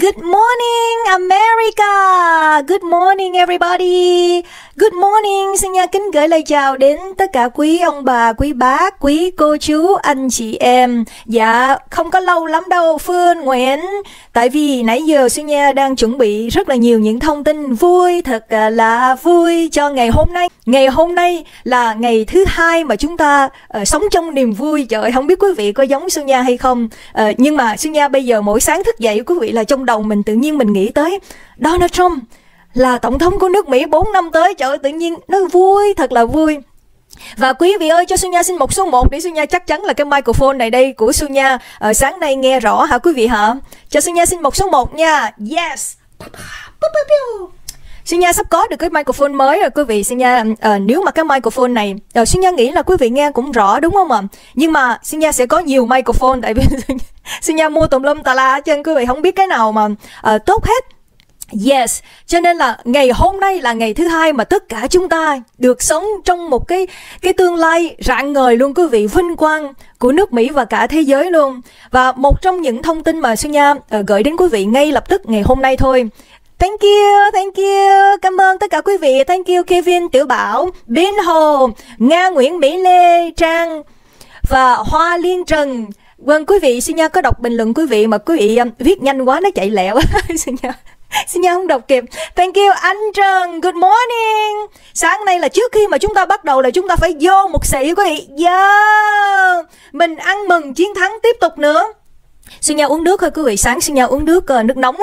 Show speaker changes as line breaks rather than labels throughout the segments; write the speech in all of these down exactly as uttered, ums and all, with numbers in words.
Good morning America. Good morning everybody. Good morning. Xin nha kính gửi lời chào đến tất cả quý ông bà, quý bác, quý cô chú, anh chị em. Dạ, không có lâu lắm đâu Phương Nguyễn. Tại vì nãy giờ Xuân Nha đang chuẩn bị rất là nhiều những thông tin vui, thật là vui cho ngày hôm nay. Ngày hôm nay là ngày thứ hai mà chúng ta uh, sống trong niềm vui. Trời ơi, không biết quý vị có giống Xuân Nha hay không. uh, Nhưng mà Xuân Nha bây giờ mỗi sáng thức dậy, quý vị, là trong đầu mình tự nhiên mình nghĩ tới Donald Trump là tổng thống của nước Mỹ bốn năm tới. Trời ơi, tự nhiên nó vui, thật là vui. Và quý vị ơi, cho Xuân Nha xin một số một để Xuân Nha chắc chắn là cái microphone này đây của Xuân Nha uh, sáng nay nghe rõ hả quý vị hả? Cho Xuân Nha xin một số một nha. Yes. Xuân Nha sắp có được cái microphone mới rồi quý vị. Xuân Nha uh, nếu mà cái microphone này uh, Xuân Nha nghĩ là quý vị nghe cũng rõ đúng không ạ? Nhưng mà Xuân Nha sẽ có nhiều microphone, tại vì Xuân Nha mua tùm lum tà la cho nên quý vị không biết cái nào mà uh, tốt hết. Yes, cho nên là ngày hôm nay là ngày thứ hai mà tất cả chúng ta được sống trong một cái cái tương lai rạng ngời luôn quý vị, vinh quang của nước Mỹ và cả thế giới luôn. Và một trong những thông tin mà Xuân Nha uh, gửi đến quý vị ngay lập tức ngày hôm nay thôi. Thank you, thank you, cảm ơn tất cả quý vị. Thank you Kevin, Tiểu Bảo, Bin Hồ, Nga Nguyễn, Mỹ Lê, Trang và Hoa Liên Trần. Vâng quý vị, Xuân Nha có đọc bình luận quý vị mà quý vị um, viết nhanh quá nó chạy lẹo. Xuân Nha Xuân Nha không đọc kịp. Thank you anh Trần, good morning. Sáng nay là trước khi mà chúng ta bắt đầu là chúng ta phải vô một xị quý vị. Yeah. Mình ăn mừng chiến thắng tiếp tục nữa. Xuân Nha uống nước thôi quý vị, sáng Xuân Nha uống nước uh, nước nóng.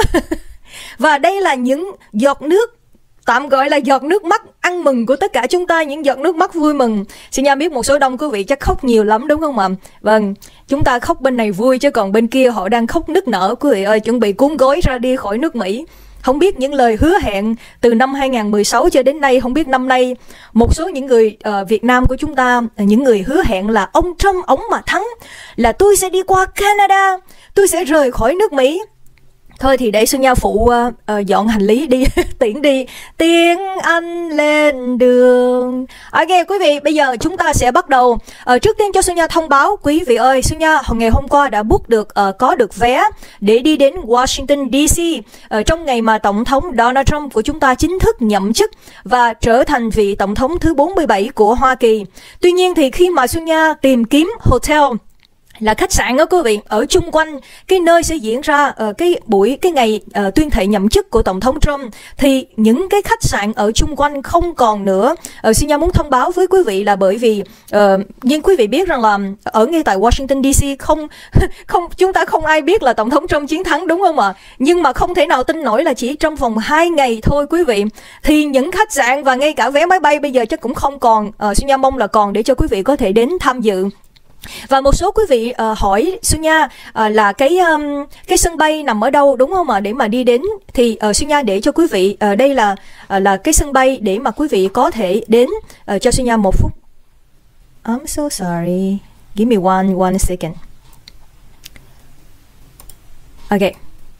Và đây là những giọt nước, tạm gọi là giọt nước mắt ăn mừng của tất cả chúng ta, những giọt nước mắt vui mừng. Xin nha biết một số đông quý vị chắc khóc nhiều lắm đúng không ạ? Vâng, chúng ta khóc bên này vui chứ còn bên kia họ đang khóc nức nở quý vị ơi, chuẩn bị cuốn gối ra đi khỏi nước Mỹ. Không biết những lời hứa hẹn từ năm hai không một sáu cho đến nay, không biết năm nay một số những người uh, Việt Nam của chúng ta, những người hứa hẹn là ông Trump ống mà thắng là tôi sẽ đi qua Canada, tôi sẽ rời khỏi nước Mỹ. Thôi thì để Xuân Nha phụ uh, uh, dọn hành lý đi, tiễn đi, tiễn anh lên đường. Ok quý vị, bây giờ chúng ta sẽ bắt đầu. uh, Trước tiên cho Xuân Nha thông báo quý vị ơi, Xuân Nha ngày hôm qua đã book được, uh, có được vé để đi đến Washington đê xê uh, trong ngày mà Tổng thống Donald Trump của chúng ta chính thức nhậm chức và trở thành vị Tổng thống thứ bốn mươi bảy của Hoa Kỳ. Tuy nhiên thì khi mà Xuân Nha tìm kiếm hotel là khách sạn đó quý vị, ở chung quanh cái nơi sẽ diễn ra uh, cái buổi cái ngày uh, tuyên thệ nhậm chức của Tổng thống Trump, thì những cái khách sạn ở chung quanh không còn nữa. uh, Xin Nha muốn thông báo với quý vị là bởi vì uh, nhưng quý vị biết rằng là ở ngay tại Washington đê xê không không chúng ta không ai biết là Tổng thống Trump chiến thắng đúng không ạ? Nhưng mà không thể nào tin nổi là chỉ trong vòng hai ngày thôi quý vị, thì những khách sạn và ngay cả vé máy bay bây giờ chắc cũng không còn. uh, Xin Nha mong là còn để cho quý vị có thể đến tham dự. Và một số quý vị uh, hỏi Xuân Nha uh, là cái um, cái sân bay nằm ở đâu đúng không ạ, để mà đi đến thì uh, Xuân Nha để cho quý vị uh, đây là uh, là cái sân bay để mà quý vị có thể đến. uh, cho Xuân Nha một phút. I'm so sorry. Give me one one second. Okay.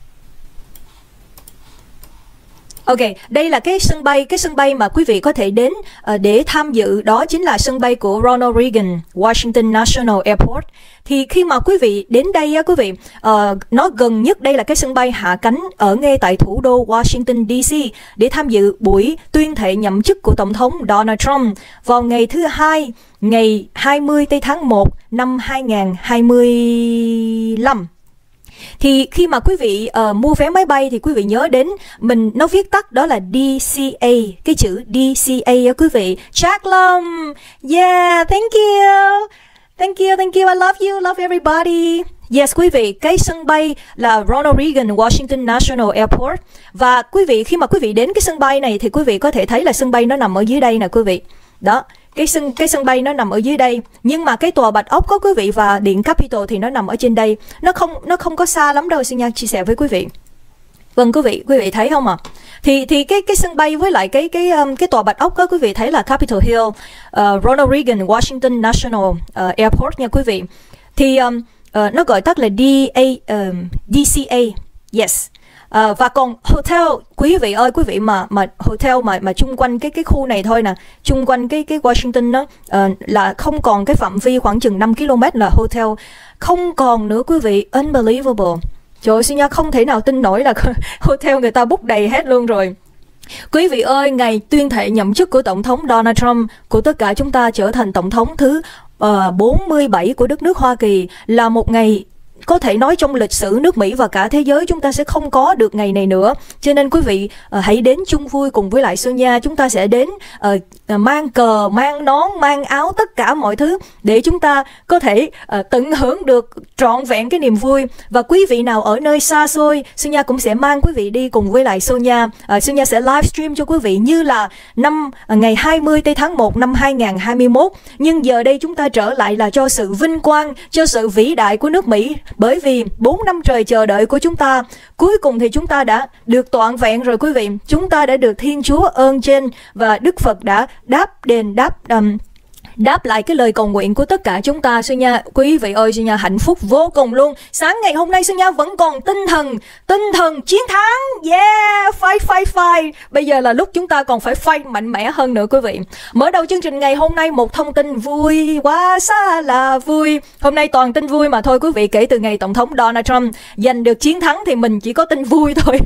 Ok, đây là cái sân bay, cái sân bay mà quý vị có thể đến uh, để tham dự, đó chính là sân bay của Ronald Reagan Washington National Airport. Thì khi mà quý vị đến đây á quý vị, uh, nó gần nhất đây là cái sân bay hạ cánh ở ngay tại thủ đô Washington đê xê để tham dự buổi tuyên thệ nhậm chức của Tổng thống Donald Trump vào ngày thứ hai, ngày hai mươi tháng một năm hai nghìn hai mươi lăm. Thì khi mà quý vị uh, mua vé máy bay thì quý vị nhớ đến mình, nó viết tắt đó là đê xê a, cái chữ đê xê a á quý vị. Jack Lum, yeah, thank you, thank you, thank you, I love you, love everybody. Yes quý vị, cái sân bay là Ronald Reagan Washington National Airport. Và quý vị khi mà quý vị đến cái sân bay này thì quý vị có thể thấy là sân bay nó nằm ở dưới đây nè quý vị. Đó, cái sân cái sân bay nó nằm ở dưới đây, nhưng mà cái tòa Bạch Ốc có quý vị và Điện Capitol thì nó nằm ở trên đây. Nó không nó không có xa lắm đâu, xin nha chia sẻ với quý vị. Vâng quý vị, quý vị thấy không ạ? À? Thì thì cái cái sân bay với lại cái cái um, cái tòa Bạch Ốc đó quý vị thấy là Capitol Hill, uh, Ronald Reagan Washington National uh, Airport nha quý vị. Thì um, uh, nó gọi tắt là đê a, um, đê xê a. Yes. À, và còn hotel quý vị ơi, quý vị mà mà hotel mà mà chung quanh cái cái khu này thôi nè, chung quanh cái cái Washington đó uh, là không còn cái phạm vi khoảng chừng năm ki lô mét là hotel không còn nữa quý vị. Unbelievable. Trời ơi, Xuân Nha không thể nào tin nổi là hotel người ta book đầy hết luôn rồi. Quý vị ơi, ngày tuyên thệ nhậm chức của Tổng thống Donald Trump của tất cả chúng ta trở thành Tổng thống thứ uh, bốn mươi bảy của đất nước Hoa Kỳ là một ngày có thể nói trong lịch sử nước Mỹ và cả thế giới chúng ta sẽ không có được ngày này nữa. Cho nên quý vị uh, hãy đến chung vui cùng với lại Xuân Nha. Chúng ta sẽ đến uh, uh, mang cờ, mang nón, mang áo, tất cả mọi thứ để chúng ta có thể uh, tận hưởng được trọn vẹn cái niềm vui. Và quý vị nào ở nơi xa xôi, Xuân Nha cũng sẽ mang quý vị đi cùng với lại Xuân Nha. Uh, Xuân Nha sẽ livestream cho quý vị như là năm uh, ngày hai mươi tây tháng một năm hai nghìn không trăm hai mươi mốt. Nhưng giờ đây chúng ta trở lại là cho sự vinh quang, cho sự vĩ đại của nước Mỹ. Bởi vì bốn năm trời chờ đợi của chúng ta, cuối cùng thì chúng ta đã được trọn vẹn rồi quý vị. Chúng ta đã được Thiên Chúa ơn trên và Đức Phật đã đáp đền, đáp um, đáp lại cái lời cầu nguyện của tất cả chúng ta. Xuân Nha, quý vị ơi, Xuân Nha hạnh phúc vô cùng luôn. Sáng ngày hôm nay Xuân Nha vẫn còn tinh thần, tinh thần chiến thắng. Yeah, fight, fight, fight. Bây giờ là lúc chúng ta còn phải fight mạnh mẽ hơn nữa quý vị. Mở đầu chương trình ngày hôm nay một thông tin vui quá xa là vui. Hôm nay toàn tin vui mà thôi quý vị. Kể từ ngày Tổng thống Donald Trump giành được chiến thắng thì mình chỉ có tin vui thôi.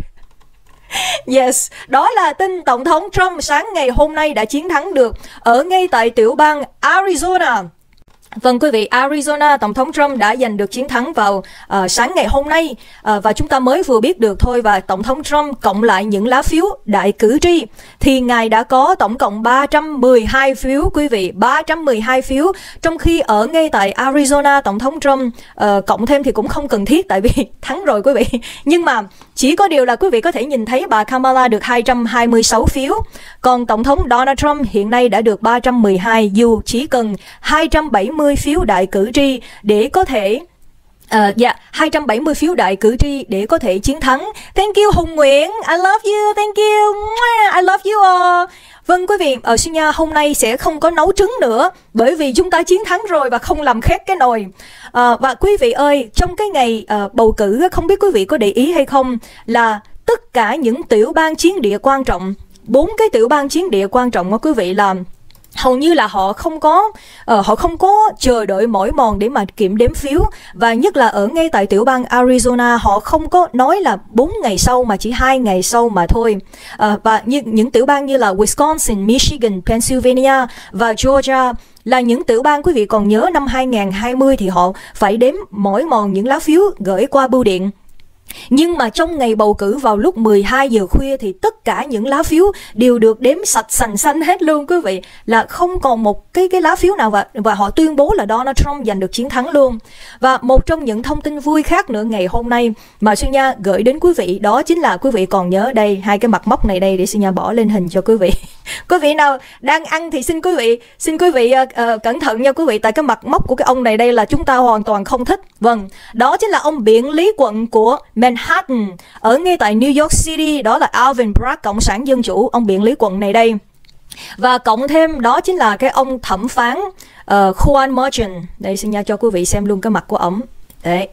Yes, đó là tin Tổng thống Trump sáng ngày hôm nay đã chiến thắng được ở ngay tại tiểu bang Arizona. Vâng quý vị, Arizona, Tổng thống Trump đã giành được chiến thắng vào uh, sáng ngày hôm nay uh, và chúng ta mới vừa biết được thôi. Và Tổng thống Trump cộng lại những lá phiếu đại cử tri thì Ngài đã có tổng cộng ba trăm mười hai phiếu quý vị, ba trăm mười hai phiếu. Trong khi ở ngay tại Arizona, Tổng thống Trump uh, cộng thêm thì cũng không cần thiết tại vì thắng rồi quý vị. Nhưng mà chỉ có điều là quý vị có thể nhìn thấy bà Kamala được hai trăm hai mươi sáu phiếu. Còn Tổng thống Donald Trump hiện nay đã được ba trăm mười hai, dù chỉ cần hai trăm bảy mươi phiếu đại cử tri để có thể uh, yeah, hai trăm bảy mươi phiếu đại cử tri để có thể chiến thắng. Thank you Hùng Nguyễn, I love you, thank you, I love you all. Vâng quý vị, ở Xuân Nha hôm nay sẽ không có nấu trứng nữa bởi vì chúng ta chiến thắng rồi và không làm khét cái nồi. À, và quý vị ơi, trong cái ngày uh, bầu cử, không biết quý vị có để ý hay không, là tất cả những tiểu bang chiến địa quan trọng, bốn cái tiểu bang chiến địa quan trọng của quý vị là hầu như là họ không có uh, họ không có chờ đợi mỏi mòn để mà kiểm đếm phiếu. Và nhất là ở ngay tại tiểu bang Arizona, họ không có nói là bốn ngày sau mà chỉ hai ngày sau mà thôi. Uh, và như, những tiểu bang như là Wisconsin, Michigan, Pennsylvania và Georgia là những tiểu bang quý vị còn nhớ năm hai nghìn không trăm hai mươi thì họ phải đếm mỏi mòn những lá phiếu gửi qua bưu điện. Nhưng mà trong ngày bầu cử vào lúc mười hai giờ khuya thì tất cả những lá phiếu đều được đếm sạch sành xanh hết luôn quý vị, là không còn một cái cái lá phiếu nào, và và họ tuyên bố là Donald Trump giành được chiến thắng luôn. Và một trong những thông tin vui khác nữa ngày hôm nay mà Xuân Nha gửi đến quý vị, đó chính là quý vị còn nhớ đây, hai cái mặt mốc này đây để Xuân Nha bỏ lên hình cho quý vị. Quý vị nào đang ăn thì xin quý vị xin quý vị uh, uh, cẩn thận nha quý vị, tại cái mặt mốc của cái ông này đây là chúng ta hoàn toàn không thích. Vâng, đó chính là ông biện lý quận của Manhattan ở ngay tại New York City, đó là Alvin Bragg, Cộng sản Dân Chủ, ông biện lý quận này đây. Và cộng thêm đó chính là cái ông thẩm phán uh, Juan Merchan. Đây xin nha cho quý vị xem luôn cái mặt của ổng. Đấy,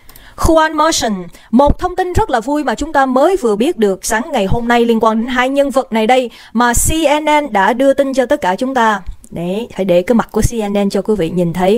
Juan Merchan. Một thông tin rất là vui mà chúng ta mới vừa biết được sáng ngày hôm nay liên quan đến hai nhân vật này đây mà C N N đã đưa tin cho tất cả chúng ta. Đấy, phải để cái mặt của C N N cho quý vị nhìn thấy.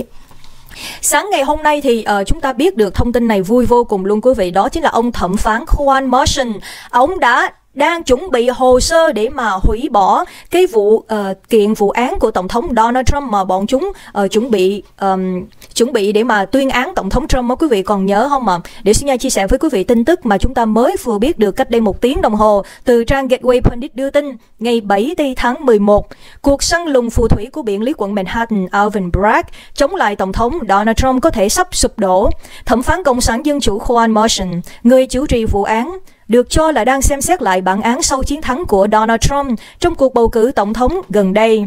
Sáng ngày hôm nay thì uh, chúng ta biết được thông tin này vui vô cùng luôn quý vị. Đó chính là ông thẩm phán Juan Merchan. Ông đã đang chuẩn bị hồ sơ để mà hủy bỏ cái vụ uh, kiện vụ án của Tổng thống Donald Trump mà bọn chúng uh, chuẩn bị um, chuẩn bị để mà tuyên án Tổng thống Trump. Đó quý vị còn nhớ không ạ? Để Xuân Nha chia sẻ với quý vị tin tức mà chúng ta mới vừa biết được cách đây một tiếng đồng hồ từ trang Gateway Pundit đưa tin ngày bảy tây tháng mười một. Cuộc săn lùng phù thủy của biện lý quận Manhattan Alvin Bragg chống lại Tổng thống Donald Trump có thể sắp sụp đổ. Thẩm phán Cộng sản Dân Chủ Juan Merchan, người chủ trì vụ án, được cho là đang xem xét lại bản án sau chiến thắng của Donald Trump trong cuộc bầu cử tổng thống gần đây.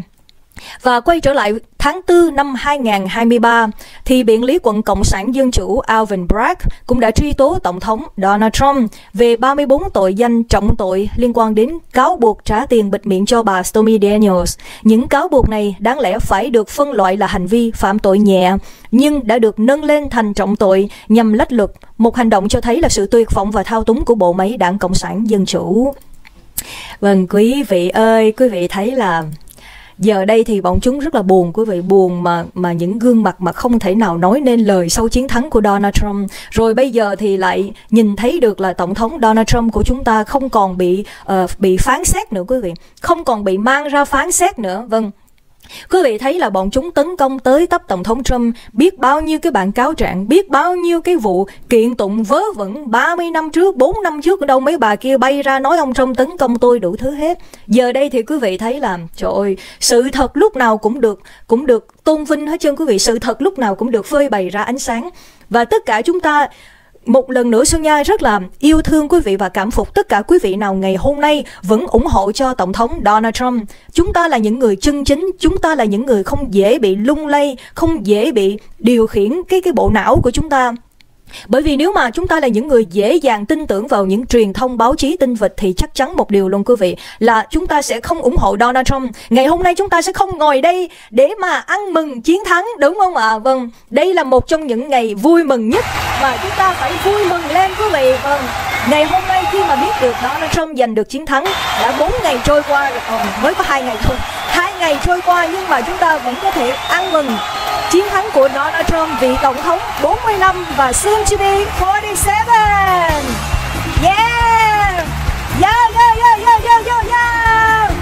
Và quay trở lại tháng tư năm hai nghìn không trăm hai mươi ba, thì biện lý quận Cộng sản Dân Chủ Alvin Bragg cũng đã truy tố Tổng thống Donald Trump về ba mươi bốn tội danh trọng tội liên quan đến cáo buộc trả tiền bịt miệng cho bà Stormy Daniels. Những cáo buộc này đáng lẽ phải được phân loại là hành vi phạm tội nhẹ, nhưng đã được nâng lên thành trọng tội nhằm lách luật, một hành động cho thấy là sự tuyệt vọng và thao túng của bộ máy Đảng Cộng sản Dân Chủ. Vâng, quý vị ơi, quý vị thấy là Giờ đây thì bọn chúng rất là buồn quý vị, buồn mà mà những gương mặt mà không thể nào nói nên lời sau chiến thắng của Donald Trump. Rồi bây giờ thì lại nhìn thấy được là Tổng thống Donald Trump của chúng ta không còn bị uh, bị phán xét nữa quý vị, không còn bị mang ra phán xét nữa. Vâng, quý vị thấy là bọn chúng tấn công tới tấp Tổng thống Trump, biết bao nhiêu cái bản cáo trạng, biết bao nhiêu cái vụ kiện tụng vớ vẩn ba mươi năm trước, bốn năm trước, ở đâu mấy bà kia bay ra nói ông Trump tấn công tôi đủ thứ hết. Giờ đây thì quý vị thấy là trời ơi, sự thật lúc nào cũng được cũng được tôn vinh hết trơn quý vị, sự thật lúc nào cũng được phơi bày ra ánh sáng. Và tất cả chúng ta một lần nữa Xuân Nha rất là yêu thương quý vị và cảm phục tất cả quý vị nào ngày hôm nay vẫn ủng hộ cho Tổng thống Donald Trump. Chúng ta là những người chân chính, chúng ta là những người không dễ bị lung lay, không dễ bị điều khiển cái cái bộ não của chúng ta. Bởi vì nếu mà chúng ta là những người dễ dàng tin tưởng vào những truyền thông báo chí tinh vịt thì chắc chắn một điều luôn quý vị, là chúng ta sẽ không ủng hộ Donald Trump. Ngày hôm nay chúng ta sẽ không ngồi đây để mà ăn mừng chiến thắng, đúng không ạ? À? Vâng, đây là một trong những ngày vui mừng nhất mà chúng ta phải vui mừng lên quý vị. Vâng, ngày hôm nay khi mà biết được Donald Trump giành được chiến thắng, đã bốn ngày trôi qua, ờ, mới có hai ngày thôi, hai ngày trôi qua nhưng mà chúng ta vẫn có thể ăn mừng chiến thắng của Donald Trump, vị tổng thống bốn mươi lăm và soon to be bốn mươi bảy. Yeah! Yeah, yeah, yeah, yeah, yeah, yeah, yeah!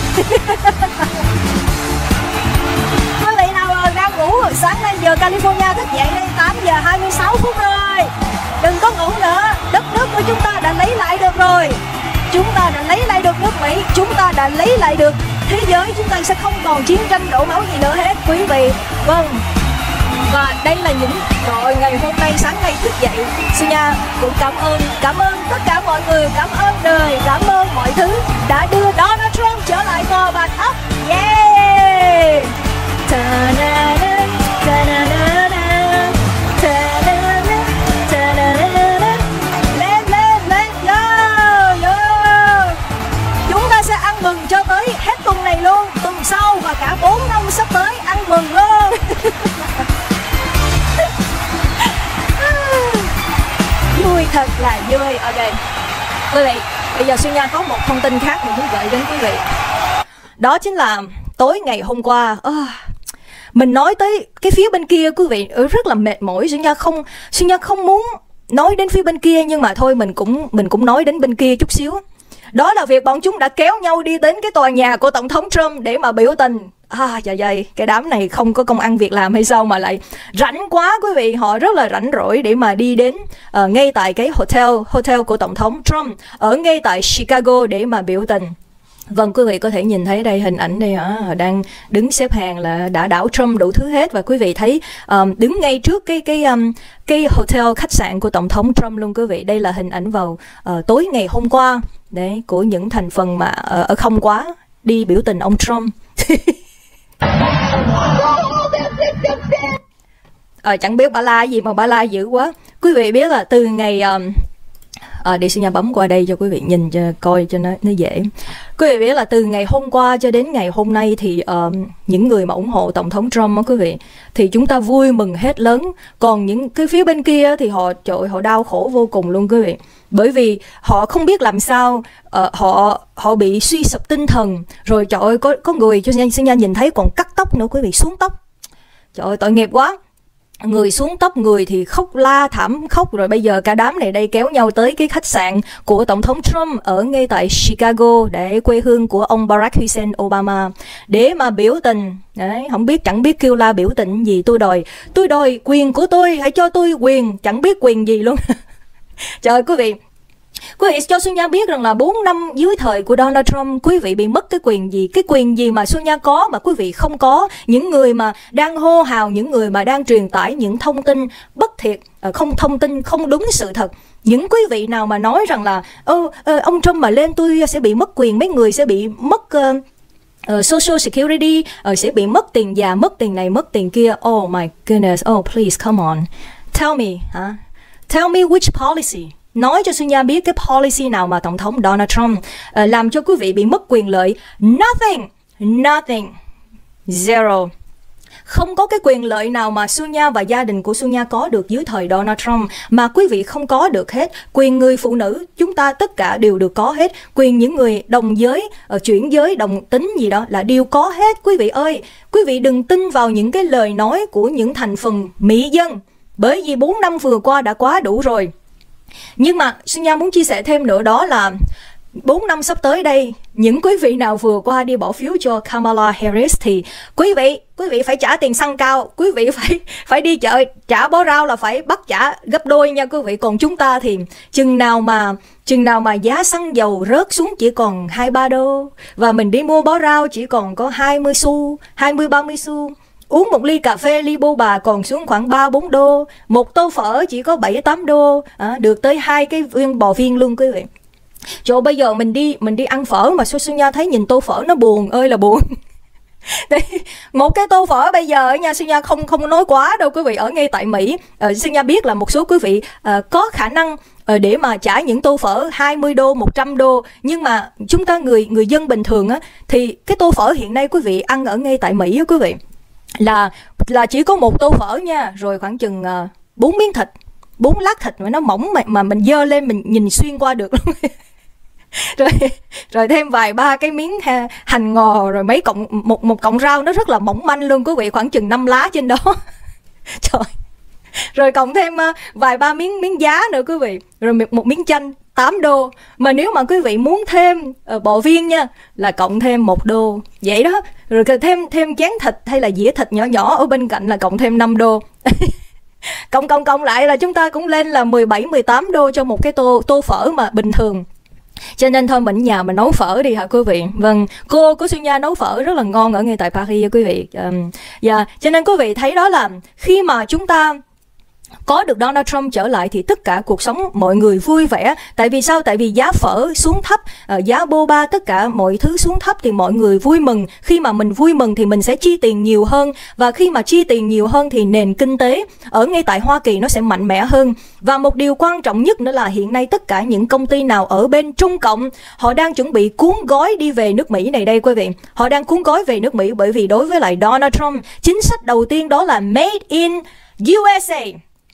Quý vị nào đang ngủ, sáng nay giờ California thức dậy đây tám giờ hai mươi sáu phút rồi. Đừng có ngủ nữa, đất nước của chúng ta đã lấy lại được rồi. Chúng ta đã lấy lại được nước Mỹ, chúng ta đã lấy lại được thế giới, chúng ta sẽ không còn chiến tranh đổ máu gì nữa hết quý vị. Vâng, và đây là những rồi ngày hôm nay sáng nay thức dậy, Xuân Nha cũng cảm ơn cảm ơn tất cả mọi người, cảm ơn đời, cảm ơn mọi thứ đã đưa Donald Trump trở lại tòa bạch ốc. Yeah! Ta-da-da, ta-da-da-da, ta-da-da, ta-da-da-da. Lên lên lên, yo yo. Chúng ta sẽ ăn mừng cho tới hết tuần này luôn, tuần sau và cả bốn năm sắp tới ăn mừng luôn. Vui thật là vui. Ok quý vị, bây giờ Xuân Nha có một thông tin khác mình muốn gửi đến quý vị. Đó chính là tối ngày hôm qua, à, mình nói tới cái phía bên kia quý vị rất là mệt mỏi. Xuân Nha không Xuân Nha không muốn nói đến phía bên kia, nhưng mà thôi mình cũng mình cũng nói đến bên kia chút xíu. Đó là việc bọn chúng đã kéo nhau đi đến cái tòa nhà của Tổng thống Trump để mà biểu tình. À dạ dày, cái đám này không có công ăn việc làm hay sao mà lại rảnh quá quý vị. Họ rất là rảnh rỗi để mà đi đến uh, ngay tại cái hotel hotel của Tổng thống Trump ở ngay tại Chicago để mà biểu tình. Vâng, quý vị có thể nhìn thấy đây hình ảnh đây hả, họ đang đứng xếp hàng là đã đảo Trump đủ thứ hết. Và quý vị thấy um, đứng ngay trước cái cái um, cái hotel khách sạn của Tổng thống Trump luôn quý vị. Đây là hình ảnh vào uh, tối ngày hôm qua đấy của những thành phần mà uh, ở không quá đi biểu tình ông Trump. Ờ, chẳng biết bà la gì mà bà la dữ quá. Quý vị biết là từ ngày um, à, để xin nhà bấm qua đây cho quý vị nhìn cho coi cho nó nó dễ. Quý vị biết là từ ngày hôm qua cho đến ngày hôm nay thì uh, những người mà ủng hộ Tổng thống Trump đó quý vị, thì chúng ta vui mừng hết lớn. Còn những cái phía bên kia thì họ trời ơi, họ đau khổ vô cùng luôn quý vị. Bởi vì họ không biết làm sao, uh, họ họ bị suy sụp tinh thần. Rồi trời ơi, có có người cho xin nha nhìn thấy còn cắt tóc nữa quý vị, xuống tóc. Trời ơi tội nghiệp quá. Người xuống tóc, người thì khóc la thảm khóc. Rồi bây giờ cả đám này đây kéo nhau tới cái khách sạn của Tổng thống Trump ở ngay tại Chicago, để quê hương của ông Barack Hussein Obama, để mà biểu tình. Đấy, không biết chẳng biết kêu la biểu tình gì. Tôi đòi tôi đòi quyền của tôi, hãy cho tôi quyền. Chẳng biết quyền gì luôn. Trời ơi quý vị, quý vị cho Xuân Nha biết rằng là bốn năm dưới thời của Donald Trump, quý vị bị mất cái quyền gì? Cái quyền gì mà Xuân Nha có mà quý vị không có? Những người mà đang hô hào, những người mà đang truyền tải những thông tin bất thiệt, không thông tin không đúng sự thật. Những quý vị nào mà nói rằng là Ô, ông Trump mà lên tôi sẽ bị mất quyền, mấy người sẽ bị mất uh, uh, Social Security, uh, sẽ bị mất tiền già, mất tiền này, mất tiền kia. Oh my goodness, oh please come on, tell me, huh? Tell me which policy. Nói cho Xuân Nha biết cái policy nào mà Tổng thống Donald Trump uh, làm cho quý vị bị mất quyền lợi. Nothing, nothing, zero. không có cái quyền lợi nào mà Sonia và gia đình của Sonia có được dưới thời Donald Trump mà quý vị không có được hết. Quyền người phụ nữ chúng ta tất cả đều được có hết. Quyền những người đồng giới, chuyển giới, đồng tính gì đó là đều có hết quý vị ơi. Quý vị đừng tin vào những cái lời nói của những thành phần mỹ dân, bởi vì bốn năm vừa qua đã quá đủ rồi. Nhưng mà Sonia muốn chia sẻ thêm nữa, đó là bốn năm sắp tới đây, những quý vị nào vừa qua đi bỏ phiếu cho Kamala Harris thì quý vị quý vị phải trả tiền xăng cao, quý vị phải phải đi chợ trả bó rau là phải bắt trả gấp đôi nha quý vị. Còn chúng ta thì chừng nào mà chừng nào mà giá xăng dầu rớt xuống chỉ còn hai ba đô và mình đi mua bó rau chỉ còn có hai mươi xu, hai mươi ba mươi xu. Uống một ly cà phê, ly bô bà còn xuống khoảng ba bốn đô. Một tô phở chỉ có bảy tám đô, à, được tới hai cái viên bò viên luôn quý vị. Trời, bây giờ mình đi mình đi ăn phở mà Sonia thấy nhìn tô phở nó buồn ơi là buồn. Một cái tô phở bây giờ nha, Sonia không không nói quá đâu quý vị, ở ngay tại Mỹ, uh, Sonia biết là một số quý vị uh, có khả năng uh, để mà trả những tô phở hai mươi đô, một trăm đô, nhưng mà chúng ta người người dân bình thường á thì cái tô phở hiện nay quý vị ăn ở ngay tại Mỹ á quý vị là là chỉ có một tô phở nha, rồi khoảng chừng uh, bốn miếng thịt, bốn lát thịt mà nó mỏng mà, mà mình dơ lên mình nhìn xuyên qua được luôn. rồi rồi thêm vài ba cái miếng ha, hành ngò, rồi mấy cọng một một cọng rau nó rất là mỏng manh luôn quý vị, khoảng chừng năm lá trên đó. Trời. Rồi cộng thêm uh, vài ba miếng miếng giá nữa quý vị, rồi một, một miếng chanh tám đô. Mà nếu mà quý vị muốn thêm uh, bò viên nha là cộng thêm một đô vậy đó. Rồi thêm thêm chén thịt hay là dĩa thịt nhỏ nhỏ ở bên cạnh là cộng thêm năm đô. Cộng cộng cộng lại là chúng ta cũng lên là mười bảy mười tám đô cho một cái tô tô phở mà bình thường. Cho nên thôi mình nhà mình nấu phở đi hả quý vị. Vâng, cô của Sonia nấu phở rất là ngon ở ngay tại Paris quý vị. um, yeah. Cho nên quý vị thấy đó là khi mà chúng ta có được Donald Trump trở lại thì tất cả cuộc sống mọi người vui vẻ. Tại vì sao? Tại vì giá phở xuống thấp, uh, giá boba, tất cả mọi thứ xuống thấp thì mọi người vui mừng. Khi mà mình vui mừng thì mình sẽ chi tiền nhiều hơn. Và khi mà chi tiền nhiều hơn thì nền kinh tế ở ngay tại Hoa Kỳ nó sẽ mạnh mẽ hơn. Và một điều quan trọng nhất nữa là hiện nay tất cả những công ty nào ở bên Trung Cộng, họ đang chuẩn bị cuốn gói đi về nước Mỹ này đây quý vị. Họ đang cuốn gói về nước Mỹ bởi vì đối với lại Donald Trump, chính sách đầu tiên đó là Made in u ét a.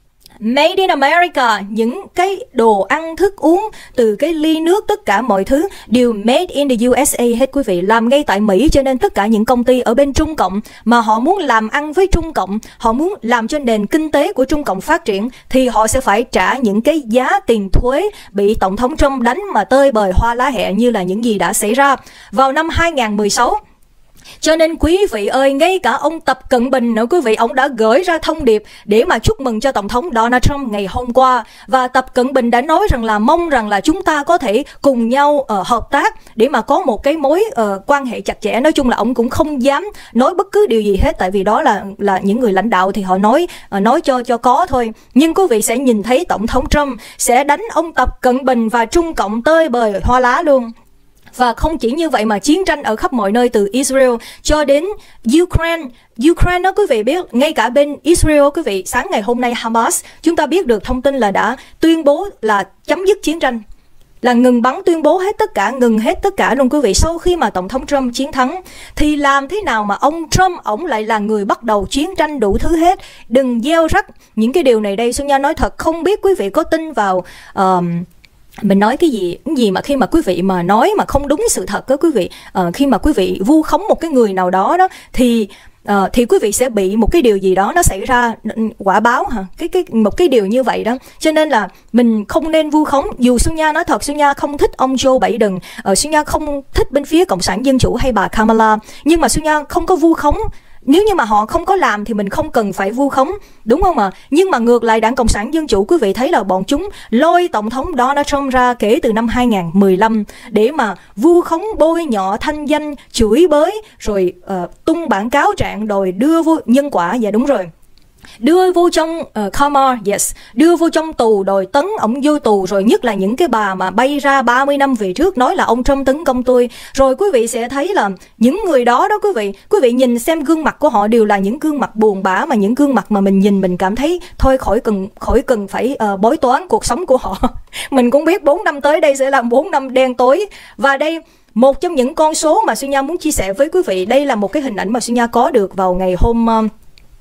Made in America, những cái đồ ăn thức uống từ cái ly nước, tất cả mọi thứ đều made in the u ét a hết quý vị, làm ngay tại Mỹ. Cho nên tất cả những công ty ở bên Trung Cộng mà họ muốn làm ăn với Trung Cộng, họ muốn làm cho nền kinh tế của Trung Cộng phát triển thì họ sẽ phải trả những cái giá tiền thuế bị Tổng thống Trump đánh mà tơi bời hoa lá hẹ như là những gì đã xảy ra vào năm hai không một sáu. Cho nên quý vị ơi, ngay cả ông Tập Cận Bình nữa quý vị, ông đã gửi ra thông điệp để mà chúc mừng cho Tổng thống Donald Trump ngày hôm qua. Và Tập Cận Bình đã nói rằng là mong rằng là chúng ta có thể cùng nhau uh, hợp tác để mà có một cái mối uh, quan hệ chặt chẽ. Nói chung là ông cũng không dám nói bất cứ điều gì hết, tại vì đó là là những người lãnh đạo thì họ nói uh, nói cho cho có thôi. Nhưng quý vị sẽ nhìn thấy Tổng thống Trump sẽ đánh ông Tập Cận Bình và Trung Cộng tơi bời hoa lá luôn. Và không chỉ như vậy mà chiến tranh ở khắp mọi nơi từ Israel cho đến Ukraine. Ukraine đó quý vị biết, ngay cả bên Israel quý vị, sáng ngày hôm nay Hamas, chúng ta biết được thông tin là đã tuyên bố là chấm dứt chiến tranh, là ngừng bắn, tuyên bố hết tất cả, ngừng hết tất cả luôn quý vị. Sau khi mà Tổng thống Trump chiến thắng thì làm thế nào mà ông Trump, ổng lại là người bắt đầu chiến tranh đủ thứ hết. Đừng gieo rắc những cái điều này đây. Sonia nói thật, không biết quý vị có tin vào uh, mình nói cái gì cái gì mà khi mà quý vị mà nói mà không đúng sự thật đó quý vị, uh, khi mà quý vị vu khống một cái người nào đó đó thì uh, thì quý vị sẽ bị một cái điều gì đó nó xảy ra, quả báo hả, cái cái một cái điều như vậy đó. Cho nên là mình không nên vu khống. Dù Sonia nói thật, Sonia không thích ông Joe Biden, uh, Sonia không thích bên phía Cộng sản Dân Chủ hay bà Kamala, nhưng mà Sonia không có vu khống. Nếu như mà họ không có làm thì mình không cần phải vu khống, đúng không ạ? Nhưng mà ngược lại Đảng Cộng sản Dân Chủ, quý vị thấy là bọn chúng lôi Tổng thống Donald Trump ra kể từ năm hai không một lăm để mà vu khống, bôi nhọ thanh danh, chửi bới, rồi uh, tung bản cáo trạng đòi đưa vô nhân quả. Dạ đúng rồi, đưa vô trong uh, Kamar, yes, đưa vô trong tù, đòi tấn ổng vô tù. Rồi nhất là những cái bà mà bay ra ba mươi năm về trước nói là ông Trump tấn công tôi. Rồi quý vị sẽ thấy là những người đó đó quý vị, quý vị nhìn xem gương mặt của họ đều là những gương mặt buồn bã, mà những gương mặt mà mình nhìn mình cảm thấy thôi khỏi cần khỏi cần phải uh, bói toán cuộc sống của họ. Mình cũng biết bốn năm tới đây sẽ là bốn năm đen tối. Và đây, một trong những con số mà Sonia muốn chia sẻ với quý vị, đây là một cái hình ảnh mà Sonia có được vào ngày hôm uh,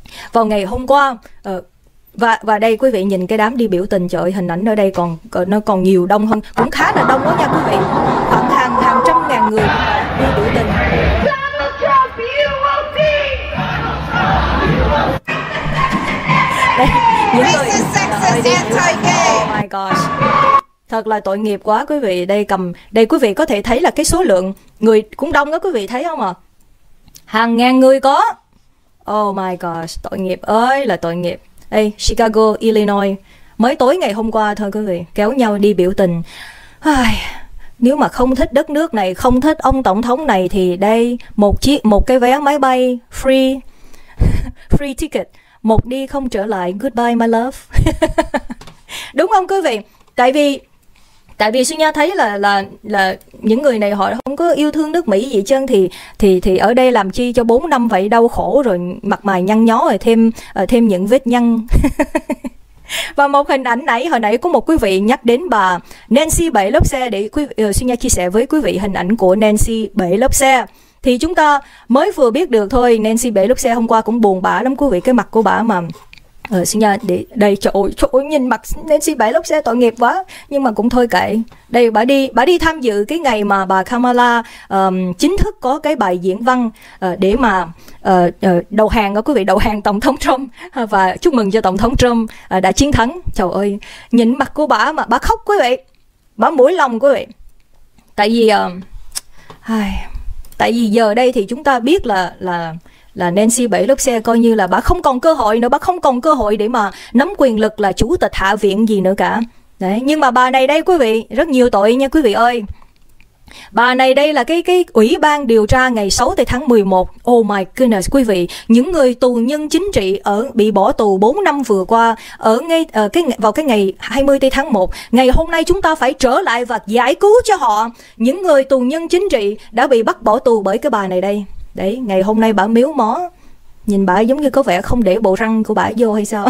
vào ngày hôm qua. uh, và và đây quý vị nhìn cái đám đi biểu tình, trời ơi, hình ảnh ở đây còn nó còn nhiều đông hơn, cũng khá là đông đó nha quý vị, khoảng hàng hàng trăm ngàn người đi biểu tình. Đây, những người ơi, đi, oh my gosh, thật là tội nghiệp quá quý vị. Đây cầm đây quý vị có thể thấy là cái số lượng người cũng đông đó quý vị thấy không ạ? À? Hàng ngàn người có. Oh my gosh, tội nghiệp ơi là tội nghiệp. Đây, Chicago, Illinois, mới tối ngày hôm qua thôi quý vị, kéo nhau đi biểu tình. Ai, nếu mà không thích đất nước này, không thích ông tổng thống này thì đây, một chiếc một cái vé máy bay free free ticket, một đi không trở lại, goodbye my love. Đúng không quý vị? Tại vì tại vì Xuân Nha thấy là là là những người này họ không có yêu thương nước Mỹ gì chân, thì thì thì ở đây làm chi cho bốn năm vậy, đau khổ rồi mặt mày nhăn nhó rồi thêm uh, thêm những vết nhăn. Và một hình ảnh nãy hồi nãy có một quý vị nhắc đến bà Nancy bể lốp xe, để quý uh, Xuân Nha chia sẻ với quý vị hình ảnh của Nancy bể lốp xe. Thì chúng ta mới vừa biết được thôi, Nancy bể lốp xe hôm qua cũng buồn bã lắm quý vị, cái mặt của bà mà Ờ, xin nha, để đây, trời ơi, trời ơi, nhìn mặt Nancy bể lốp xe tội nghiệp quá, nhưng mà cũng thôi kệ. Đây bà đi bà đi tham dự cái ngày mà bà Kamala um, chính thức có cái bài diễn văn uh, để mà uh, uh, đầu hàng đó quý vị, đầu hàng tổng thống Trump uh, và chúc mừng cho tổng thống Trump uh, đã chiến thắng. Trời ơi, nhìn mặt của bà mà bà khóc quý vị, bà mũi lòng quý vị. Tại vì uh, ai, tại vì giờ đây thì chúng ta biết là là là Nancy bể lốp xe coi như là bà không còn cơ hội nữa, bà không còn cơ hội để mà nắm quyền lực là chủ tịch hạ viện gì nữa cả. Đấy, nhưng mà bà này đây quý vị, rất nhiều tội nha quý vị ơi. Bà này đây là cái cái ủy ban điều tra ngày sáu tháng mười một. Oh my goodness quý vị, những người tù nhân chính trị ở bị bỏ tù bốn năm vừa qua ở ngay ở cái vào cái ngày hai mươi tháng một, ngày hôm nay chúng ta phải trở lại và giải cứu cho họ, những người tù nhân chính trị đã bị bắt bỏ tù bởi cái bà này đây. Đấy, ngày hôm nay bà miếu mó, nhìn bà giống như có vẻ không để bộ răng của bà vô hay sao.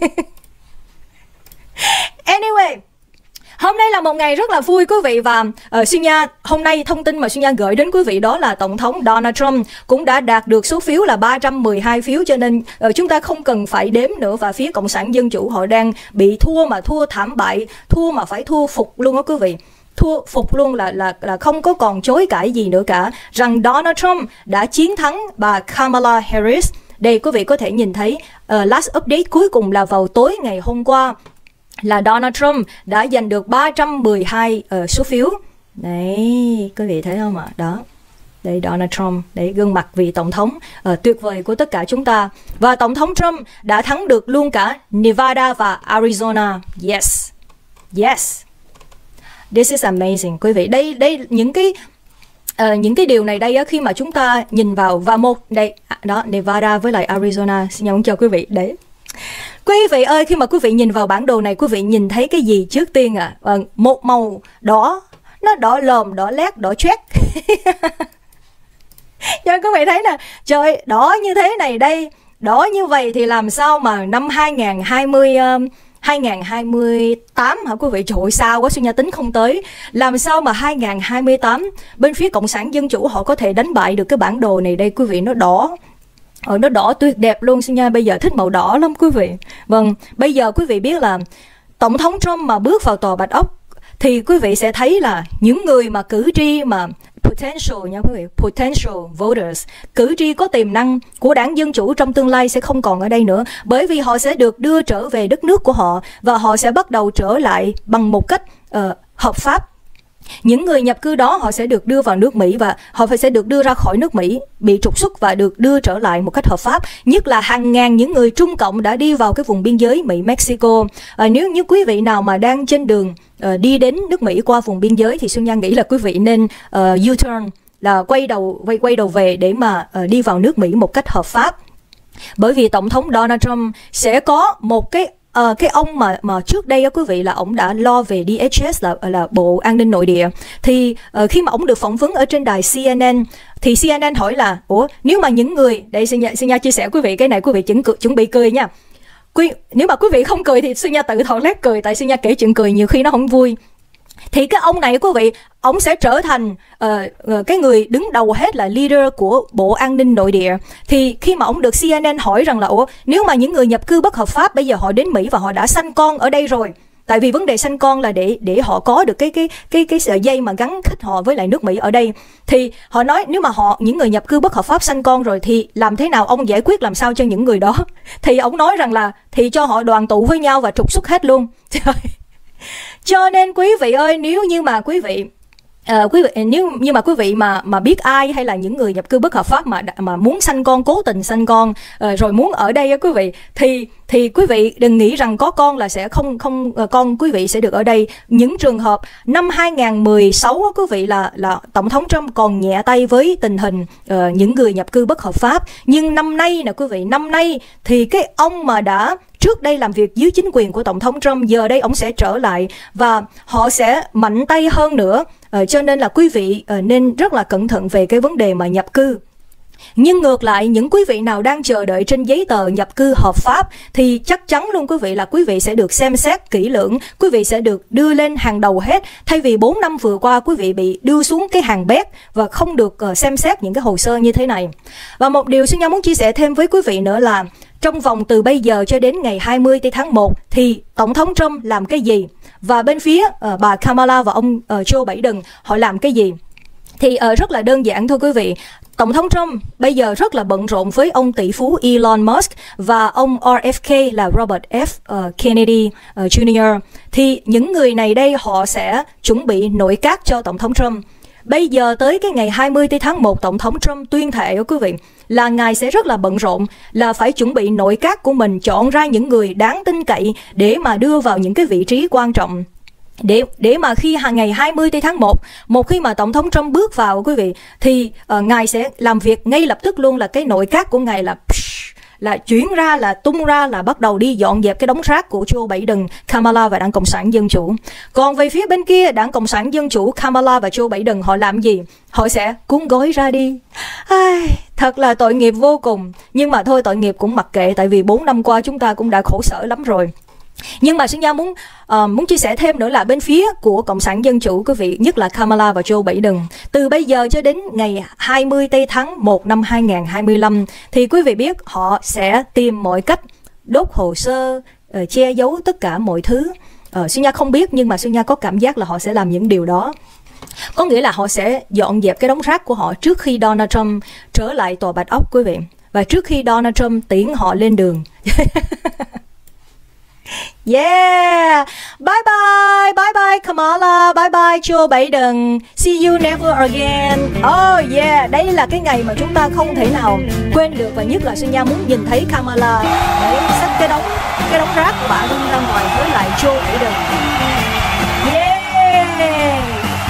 Anyway, hôm nay là một ngày rất là vui quý vị, và uh, Xuân Nha hôm nay thông tin mà Xuân Nha gửi đến quý vị đó là tổng thống Donald Trump cũng đã đạt được số phiếu là ba trăm mười hai phiếu, cho nên uh, chúng ta không cần phải đếm nữa, và phía Cộng sản Dân Chủ họ đang bị thua mà thua thảm bại, thua mà phải thua phục luôn đó quý vị. Thua phục luôn là là là không có còn chối cãi gì nữa cả, rằng Donald Trump đã chiến thắng bà Kamala Harris. Đây quý vị có thể nhìn thấy uh, last update cuối cùng là vào tối ngày hôm qua là Donald Trump đã giành được ba trăm mười hai uh, số phiếu. Đấy, quý vị thấy không ạ? Đó. Đây Donald Trump, đấy gương mặt vị tổng thống uh, tuyệt vời của tất cả chúng ta. Và tổng thống Trump đã thắng được luôn cả Nevada và Arizona. Yes. Yes. This is amazing quý vị. Đây đây những cái uh, những cái điều này đây á, khi mà chúng ta nhìn vào, và một đây đó Nevada với lại Arizona, xin chào chào quý vị. Đấy quý vị ơi, khi mà quý vị nhìn vào bản đồ này, quý vị nhìn thấy cái gì trước tiên à? Uh, một màu đỏ, nó đỏ lòm, đỏ lét, đỏ chét. Cho quý vị thấy nè, trời, đỏ như thế này đây, đỏ như vậy thì làm sao mà năm hai nghìn hai mươi um, hai nghìn hai mươi tám hả quý vị? Trời ơi, sao quá, Xuân Nha tính không tới. Làm sao mà hai nghìn hai mươi tám bên phía Cộng sản Dân Chủ họ có thể đánh bại được cái bản đồ này đây quý vị? Nó đỏ, ờ, nó đỏ tuyệt đẹp luôn. Xuân Nha bây giờ thích màu đỏ lắm quý vị. Vâng, bây giờ quý vị biết là Tổng thống Trump mà bước vào Tòa Bạch Ốc thì quý vị sẽ thấy là những người mà cử tri mà potential nha quý vị, potential voters, cử tri có tiềm năng của đảng Dân Chủ trong tương lai sẽ không còn ở đây nữa, bởi vì họ sẽ được đưa trở về đất nước của họ và họ sẽ bắt đầu trở lại bằng một cách uh, hợp pháp. Những người nhập cư đó họ sẽ được đưa vào nước Mỹ và họ phải sẽ được đưa ra khỏi nước Mỹ, bị trục xuất và được đưa trở lại một cách hợp pháp. Nhất là hàng ngàn những người Trung Cộng đã đi vào cái vùng biên giới Mỹ-Mexico. À, nếu như quý vị nào mà đang trên đường uh, đi đến nước Mỹ qua vùng biên giới thì Xuân Nha nghĩ là quý vị nên uh, U-turn, là quay đầu quay quay đầu về để mà uh, đi vào nước Mỹ một cách hợp pháp. Bởi vì Tổng thống Donald Trump sẽ có một cái À, cái ông mà mà trước đây á quý vị là ông đã lo về D H S, là là Bộ An ninh Nội địa, thì uh, khi mà ông được phỏng vấn ở trên đài C N N thì C N N hỏi là ủa nếu mà những người đây, xin nha, xin nha chia sẻ quý vị cái này, quý vị chuẩn, chuẩn bị cười nha. Quý, nếu mà quý vị không cười thì xin nha tự thọ lét cười, tại xin nha kể chuyện cười nhiều khi nó không vui. Thì cái ông này quý vị, ông sẽ trở thành uh, uh, cái người đứng đầu hết, là leader của Bộ An ninh Nội địa. Thì khi mà ông được xê en en hỏi rằng là ủa, nếu mà những người nhập cư bất hợp pháp bây giờ họ đến Mỹ và họ đã sanh con ở đây rồi, tại vì vấn đề sanh con là để để họ có được cái cái cái cái sợi dây mà gắn kết họ với lại nước Mỹ ở đây. Thì họ nói nếu mà họ những người nhập cư bất hợp pháp sanh con rồi thì làm thế nào ông giải quyết làm sao cho những người đó? Thì ông nói rằng là thì cho họ đoàn tụ với nhau và trục xuất hết luôn. Cho nên quý vị ơi, nếu như mà quý vị À, quý vị nếu như mà quý vị mà mà biết ai hay là những người nhập cư bất hợp pháp mà mà muốn sanh con, cố tình sanh con uh, rồi muốn ở đây á quý vị, thì thì quý vị đừng nghĩ rằng có con là sẽ không không uh, con quý vị sẽ được ở đây. Những trường hợp năm hai không một sáu á, quý vị là là tổng thống Trump còn nhẹ tay với tình hình uh, những người nhập cư bất hợp pháp, nhưng năm nay nè quý vị, năm nay thì cái ông mà đã trước đây làm việc dưới chính quyền của tổng thống Trump, giờ đây ông sẽ trở lại và họ sẽ mạnh tay hơn nữa. Ờ, cho nên là quý vị uh, nên rất là cẩn thận về cái vấn đề mà nhập cư. Nhưng ngược lại, những quý vị nào đang chờ đợi trên giấy tờ nhập cư hợp pháp thì chắc chắn luôn quý vị là quý vị sẽ được xem xét kỹ lưỡng, quý vị sẽ được đưa lên hàng đầu hết. Thay vì bốn năm vừa qua quý vị bị đưa xuống cái hàng bét và không được uh, xem xét những cái hồ sơ như thế này. Và một điều xin nhau muốn chia sẻ thêm với quý vị nữa là trong vòng từ bây giờ cho đến ngày hai mươi tháng một thì tổng thống Trump làm cái gì? Và bên phía uh, bà Kamala và ông uh, Joe Biden họ làm cái gì? Thì uh, rất là đơn giản thôi quý vị. Tổng thống Trump bây giờ rất là bận rộn với ông tỷ phú Elon Musk và ông rờ ép ca là Robert F. Uh, Kennedy uh, Junior Thì những người này đây họ sẽ chuẩn bị nội các cho tổng thống Trump. Bây giờ tới cái ngày hai mươi tháng một, tổng thống Trump tuyên thệ quý vị là ngài sẽ rất là bận rộn, là phải chuẩn bị nội các của mình, chọn ra những người đáng tin cậy để mà đưa vào những cái vị trí quan trọng. Để để mà khi ngày hai mươi tháng một, một khi mà tổng thống Trump bước vào quý vị thì uh, ngài sẽ làm việc ngay lập tức luôn, là cái nội các của ngài là là chuyển ra, là tung ra, là bắt đầu đi dọn dẹp cái đống rác của Joe Biden, Kamala và Đảng Cộng sản Dân Chủ. Còn về phía bên kia, Đảng Cộng sản Dân Chủ, Kamala và Joe Biden họ làm gì? Họ sẽ cuốn gói ra đi. Ai, thật là tội nghiệp vô cùng. Nhưng mà thôi, tội nghiệp cũng mặc kệ, tại vì bốn năm qua chúng ta cũng đã khổ sở lắm rồi. Nhưng mà Xuân Nha muốn uh, muốn chia sẻ thêm nữa là bên phía của Cộng sản Dân Chủ quý vị, nhất là Kamala và Joe Biden, từ bây giờ cho đến ngày hai mươi tháng một năm hai không hai lăm thì quý vị biết họ sẽ tìm mọi cách đốt hồ sơ, uh, che giấu tất cả mọi thứ. uh, Xuân Nha không biết, nhưng mà Xuân Nha có cảm giác là họ sẽ làm những điều đó. Có nghĩa là họ sẽ dọn dẹp cái đống rác của họ trước khi Donald Trump trở lại Tòa Bạch Ốc quý vị, và trước khi Donald Trump tiễn họ lên đường. Yeah, bye bye, bye bye Kamala, bye bye Joe Biden, see you never again. Oh yeah, đây là cái ngày mà chúng ta không thể nào quên được, và nhất là Xuân Nha muốn nhìn thấy Kamala để xách cái đống cái đống rác của bạn ra ngoài với lại Joe Biden. Yeah.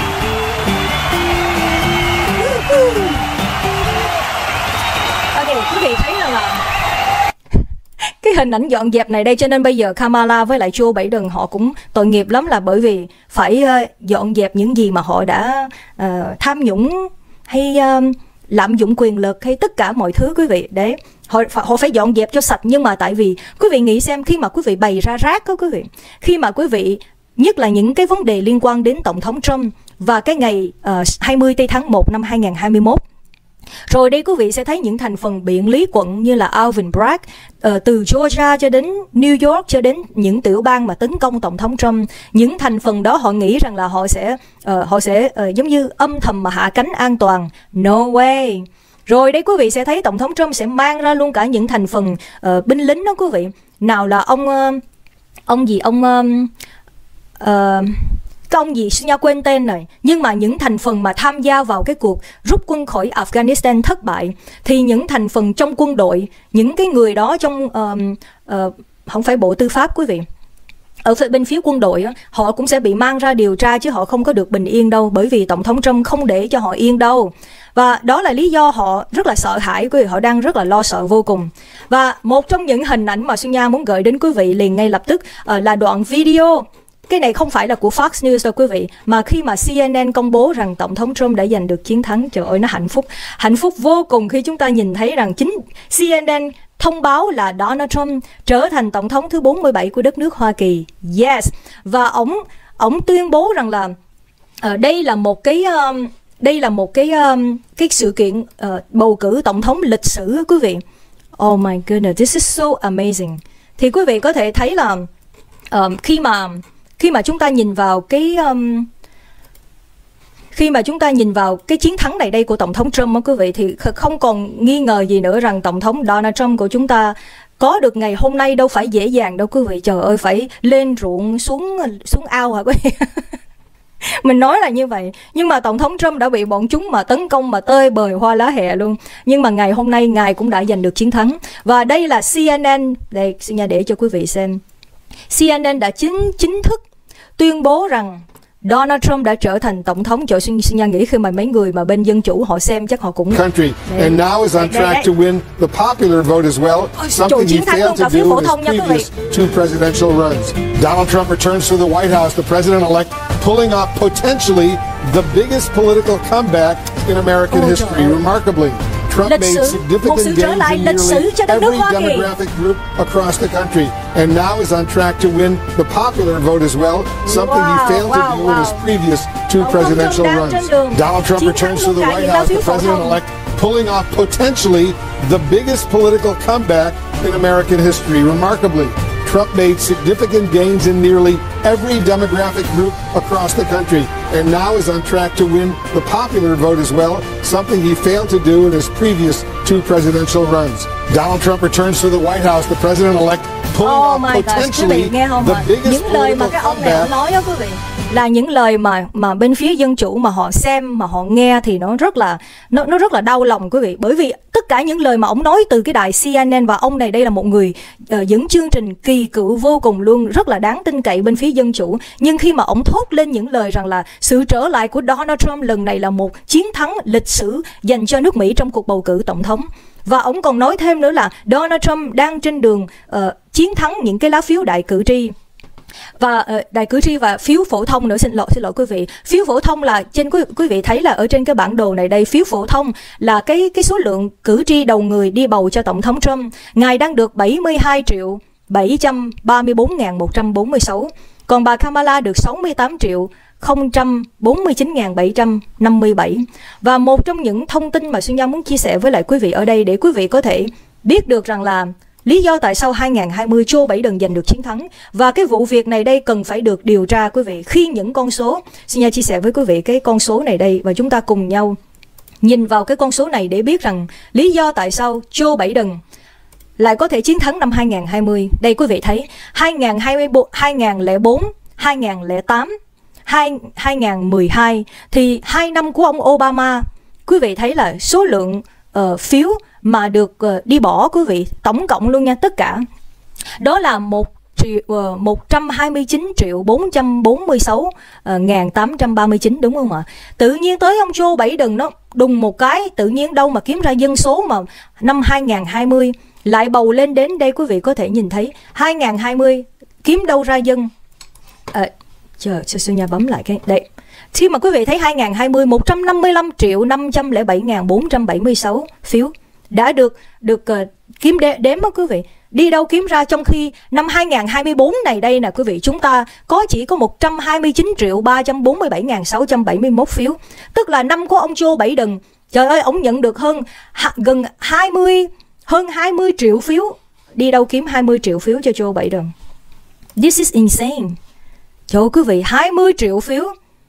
Ok, quý vị thấy rằng là cái hình ảnh dọn dẹp này đây, cho nên bây giờ Kamala với lại Joe Biden họ cũng tội nghiệp lắm, là bởi vì phải uh, dọn dẹp những gì mà họ đã uh, tham nhũng hay uh, lạm dụng quyền lực hay tất cả mọi thứ quý vị. Đấy, họ, họ phải dọn dẹp cho sạch. Nhưng mà tại vì quý vị nghĩ xem, khi mà quý vị bày ra rác đó quý vị, khi mà quý vị, nhất là những cái vấn đề liên quan đến tổng thống Trump và cái ngày uh, hai mươi tháng một năm hai không hai mốt, rồi đây quý vị sẽ thấy những thành phần biện lý quận như là Alvin Bragg, uh, từ Georgia cho đến New York, cho đến những tiểu bang mà tấn công tổng thống Trump. Những thành phần đó họ nghĩ rằng là họ sẽ uh, họ sẽ uh, giống như âm thầm mà hạ cánh an toàn. No way. Rồi đây quý vị sẽ thấy tổng thống Trump sẽ mang ra luôn cả những thành phần uh, binh lính đó quý vị. Nào là ông uh, ông gì ông uh, uh, cái ông gì Xuân Nha quên tên này, nhưng mà những thành phần mà tham gia vào cái cuộc rút quân khỏi Afghanistan thất bại, thì những thành phần trong quân đội, những cái người đó trong uh, uh, không phải Bộ Tư pháp quý vị, ở bên phía quân đội á, họ cũng sẽ bị mang ra điều tra, chứ họ không có được bình yên đâu, bởi vì tổng thống Trump không để cho họ yên đâu. Và đó là lý do họ rất là sợ hãi quý vị, họ đang rất là lo sợ vô cùng. Và một trong những hình ảnh mà Xuân Nha muốn gửi đến quý vị liền ngay lập tức uh, là đoạn video. Cái này không phải là của Fox News đâu quý vị, mà khi mà xê en en công bố rằng tổng thống Trump đã giành được chiến thắng, trời ơi nó hạnh phúc, hạnh phúc vô cùng khi chúng ta nhìn thấy rằng chính xê en en thông báo là Donald Trump trở thành tổng thống thứ bốn mươi bảy của đất nước Hoa Kỳ. Yes, và ông ổng tuyên bố rằng là uh, đây là một cái um, đây là một cái um, cái sự kiện uh, bầu cử tổng thống lịch sử quý vị. Oh my goodness, this is so amazing. Thì quý vị có thể thấy là um, khi mà khi mà chúng ta nhìn vào cái um, khi mà chúng ta nhìn vào cái chiến thắng này đây của tổng thống Trump đó, quý vị, thì không còn nghi ngờ gì nữa rằng tổng thống Donald Trump của chúng ta có được ngày hôm nay đâu phải dễ dàng đâu quý vị. Trời ơi, phải lên ruộng xuống xuống ao hả quý vị. Mình nói là như vậy. Nhưng mà tổng thống Trump đã bị bọn chúng mà tấn công mà tơi bời hoa lá hẹ luôn. Nhưng mà ngày hôm nay ngài cũng đã giành được chiến thắng. Và đây là C N N, đây xin nhà để cho quý vị xem. C N N đã chính chính thức tuyên bố rằng Donald Trump đã trở thành tổng thống. Trời, xin xin nghĩ khi mà mấy người mà bên dân chủ họ xem chắc họ cũng
country and now is on track to win the popular vote as well, something he failed to do in his previous two presidential runs. Donald Trump returns to the White House, the president-elect, pulling off potentially the biggest political comeback in American history. Remarkably, Trump made significant gains in nearly every demographic group across the country, and now is on track to win the popular vote as well, something wow, he failed wow, to do wow. in his previous two presidential runs. Donald Trump returns to the White House, the president-elect, pulling off potentially the biggest political comeback in American history. Remarkably, Trump made significant gains in nearly every demographic group across the country, and now is on track to win the popular vote as well, something he failed to do in his previous two presidential runs. Donald Trump returns to the White House, the president-elect, pulling
oh
off potentially
gosh,
the biggest
những lời mà cái ông này nói đó quý vị, là những lời mà mà bên phía dân chủ mà họ xem mà họ nghe thì nó rất là nó nó rất là đau lòng quý vị, bởi vì tất cả những lời mà ông nói từ cái đài C N N, và ông này đây là một người uh, dẫn chương trình kỳ cựu vô cùng luôn, rất là đáng tin cậy bên phía dân chủ. Nhưng khi mà ông thốt lên những lời rằng là sự trở lại của Donald Trump lần này là một chiến thắng lịch sử dành cho nước Mỹ trong cuộc bầu cử tổng thống. Và ông còn nói thêm nữa là Donald Trump đang trên đường uh, chiến thắng những cái lá phiếu đại cử tri và uh, đại cử tri và phiếu phổ thông nữa. Xin lỗi xin lỗi quý vị, phiếu phổ thông là trên quý, quý vị thấy là ở trên cái bản đồ này đây, phiếu phổ thông là cái cái số lượng cử tri đầu người đi bầu cho tổng thống Trump. Ngài đang được bảy mươi hai triệu bảy trăm ba mươi bốn nghìn một trăm bốn mươi sáu, còn bà Kamala được sáu mươi tám triệu không trăm bốn mươi chín nghìn bảy trăm năm mươi bảy. Và một trong những thông tin mà Xuân Giang muốn chia sẻ với lại quý vị ở đây để quý vị có thể biết được rằng là lý do tại sao hai nghìn không trăm hai mươi Joe Biden giành được chiến thắng, và cái vụ việc này đây cần phải được điều tra quý vị. Khi những con số, Xuân Giang chia sẻ với quý vị cái con số này đây, và chúng ta cùng nhau nhìn vào cái con số này để biết rằng lý do tại sao Joe Biden lại có thể chiến thắng năm hai nghìn không trăm hai mươi. Đây quý vị thấy hai nghìn không trăm hai mươi bốn, hai nghìn không trăm lẻ bốn, hai nghìn không trăm lẻ tám, hai nghìn không trăm mười hai thì hai năm của ông Obama, quý vị thấy là số lượng uh, phiếu mà được uh, đi bỏ quý vị, tổng cộng luôn nha, tất cả đó là một triệu uh, một trăm hai mươi chín triệu bốn trăm bốn mươi sáu nghìn tám trăm ba mươi chín, đúng không ạ? Tự nhiên tới ông Joe Biden nó đùng một cái, tự nhiên đâu mà kiếm ra dân số mà năm hai nghìn không trăm hai mươi lại bầu lên đến đây. Quý vị có thể nhìn thấy hai nghìn không trăm hai mươi kiếm đâu ra dân à, chờ Xuân Nha bấm lại cái đây. Khi mà quý vị thấy hai nghìn không trăm hai mươi một trăm năm mươi lăm triệu năm trăm lẻ bảy nghìn bốn trăm bảy mươi sáu phiếu đã được được uh, kiếm đếm, đếm đó quý vị. Đi đâu kiếm ra, trong khi năm hai nghìn không trăm hai mươi bốn này đây nè quý vị, chúng ta có chỉ có một trăm hai mươi chín triệu ba trăm bốn mươi bảy nghìn sáu trăm bảy mươi mốt phiếu. Tức là năm của ông Joe Biden, trời ơi, ông nhận được hơn gần hai mươi hơn hai mươi triệu phiếu. Đi đâu kiếm hai mươi triệu phiếu cho Joe Biden? This is insane. Trời ơi quý vị, hai mươi triệu phiếu.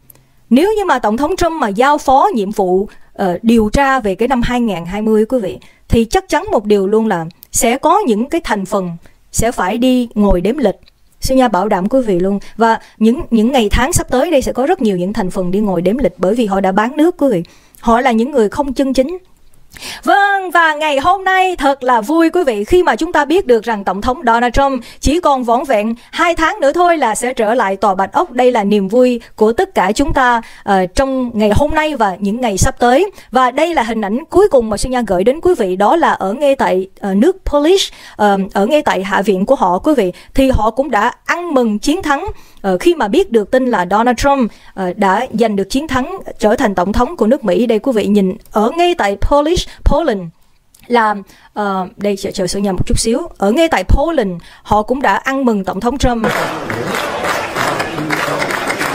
Nếu như mà tổng thống Trump mà giao phó nhiệm vụ uh, điều tra về cái năm hai nghìn không trăm hai mươi quý vị, thì chắc chắn một điều luôn là sẽ có những cái thành phần sẽ phải đi ngồi đếm lịch. Xin nha bảo đảm quý vị luôn. Và những những ngày tháng sắp tới đây sẽ có rất nhiều những thành phần đi ngồi đếm lịch, bởi vì họ đã bán nước quý vị. Họ là những người không chân chính. Vâng, và ngày hôm nay thật là vui quý vị, khi mà chúng ta biết được rằng Tổng thống Donald Trump chỉ còn vỏn vẹn hai tháng nữa thôi là sẽ trở lại Tòa Bạch Ốc. Đây là niềm vui của tất cả chúng ta uh, trong ngày hôm nay và những ngày sắp tới. Và đây là hình ảnh cuối cùng mà Xuân Nha gửi đến quý vị, đó là ở ngay tại uh, nước Polish, uh, ở ngay tại hạ viện của họ quý vị. Thì họ cũng đã ăn mừng chiến thắng uh, khi mà biết được tin là Donald Trump uh, đã giành được chiến thắng trở thành Tổng thống của nước Mỹ. Đây quý vị nhìn ở ngay tại Polish Poland là uh, đây chờ chờ Xuân Nha một chút xíu, ở ngay tại Poland họ cũng đã ăn mừng Tổng thống Trump.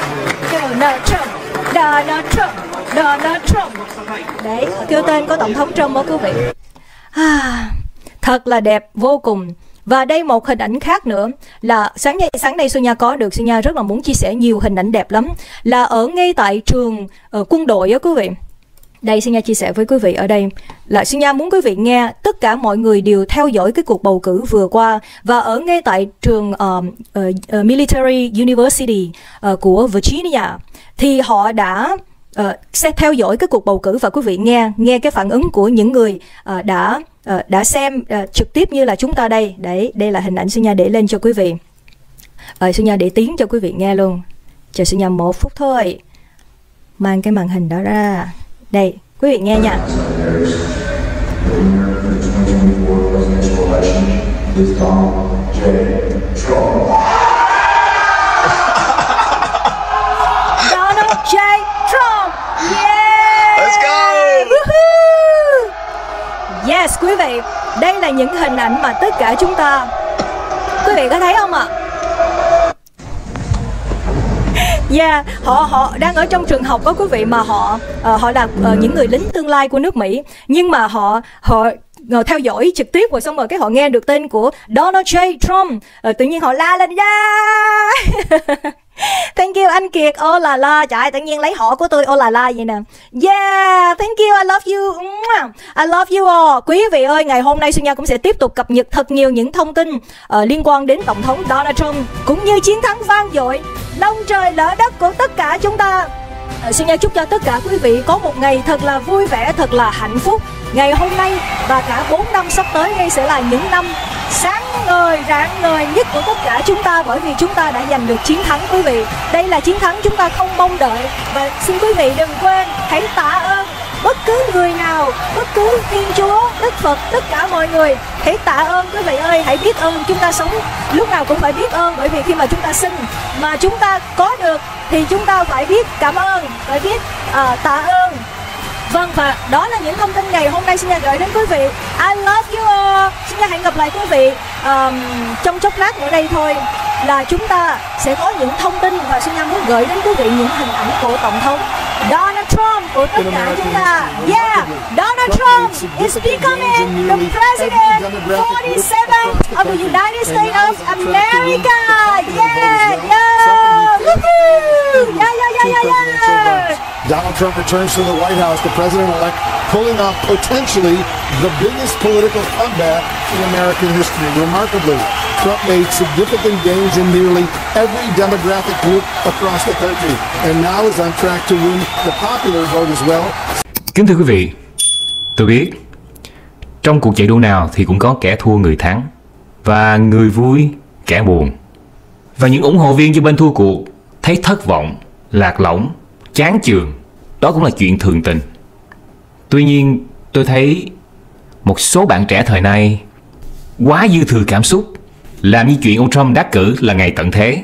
Donald Trump, Donald Trump, Donald Trump. Đấy, kêu tên có tổng thống Trump đó quý vị. À, thật là đẹp vô cùng. Và đây một hình ảnh khác nữa là sáng nay sáng nay Xuân Nha có được, Xuân Nha rất là muốn chia sẻ nhiều hình ảnh đẹp lắm, là ở ngay tại trường uh, quân đội đó quý vị. Đây Xuân Nha chia sẻ với quý vị ở đây là Xuân Nha muốn quý vị nghe tất cả mọi người đều theo dõi cái cuộc bầu cử vừa qua, và ở ngay tại trường uh, uh, uh, Military University uh, của Virginia thì họ đã uh, sẽ theo dõi cái cuộc bầu cử, và quý vị nghe nghe cái phản ứng của những người uh, đã uh, đã xem uh, trực tiếp như là chúng ta đây. Đấy, đây là hình ảnh Xuân Nha để lên cho quý vị. Uh, Xuân Nha để tiếng cho quý vị nghe luôn. Chờ Xuân Nha một phút thôi. Mang cái màn hình đó ra. Đây, quý vị nghe nha. Donald J. Trump. Yeah.
Let's go.
Woohoo. Yes, quý vị, đây là những hình ảnh mà tất cả chúng ta, quý vị có thấy không ạ? Yeah, họ họ đang ở trong trường học đó quý vị, mà họ uh, họ là uh, những người lính tương lai của nước Mỹ, nhưng mà họ họ uh, theo dõi trực tiếp, rồi xong rồi cái họ nghe được tên của Donald J. Trump, uh, tự nhiên họ la lên yeah. Thank you anh Kiệt. Ô là la, trời ơi, tự nhiên lấy họ của tôi ô là la vậy nè. Yeah, thank you, I love you. I love you all. Quý vị ơi, ngày hôm nay Xuân Nha cũng sẽ tiếp tục cập nhật thật nhiều những thông tin uh, liên quan đến Tổng thống Donald Trump, cũng như chiến thắng vang dội long trời lỡ đất của tất cả chúng ta. uh, Xuân Nha chúc cho tất cả quý vị có một ngày thật là vui vẻ, thật là hạnh phúc. Ngày hôm nay và cả bốn năm sắp tới đây sẽ là những năm sáng ngời, rạng ngời nhất của tất cả chúng ta, bởi vì chúng ta đã giành được chiến thắng quý vị. Đây là chiến thắng chúng ta không mong đợi, và xin quý vị đừng quên hãy tạ ơn bất cứ người nào, bất cứ Thiên Chúa, Đức Phật, tất cả mọi người. Hãy tạ ơn quý vị ơi, hãy biết ơn. Chúng ta sống lúc nào cũng phải biết ơn, bởi vì khi mà chúng ta sinh mà chúng ta có được thì chúng ta phải biết cảm ơn, phải biết uh, tạ ơn. Vâng, và đó là những thông tin ngày hôm nay Xuân Nha gửi đến quý vị. I love you all. Xuân Nha hẹn gặp lại quý vị um, trong chốc lát nữa đây thôi, là chúng ta sẽ có những thông tin, và Xuân Nha muốn gửi đến quý vị những hình ảnh của Tổng thống Donald Trump của tất cả chúng ta. Yeah, Donald Trump is becoming the president forty-seven of the United States of America. Yeah, yeah, woohoo, yeah, yeah, yeah, yeah, yeah.
Donald Trump returns to the White House, the president-elect pulling off potentially the biggest political comeback in American history. Remarkably, Trump made significant gains in nearly every demographic group across the country, and now is on track to win the popular vote as well.
Kính thưa quý vị, tôi biết trong cuộc chạy đua nào thì cũng có kẻ thua người thắng, và người vui kẻ buồn, và những ủng hộ viên cho bên thua cuộc thấy thất vọng, lạc lõng, chán chường, đó cũng là chuyện thường tình. Tuy nhiên, tôi thấy một số bạn trẻ thời nay quá dư thừa cảm xúc, làm như chuyện ông Trump đắc cử là ngày tận thế.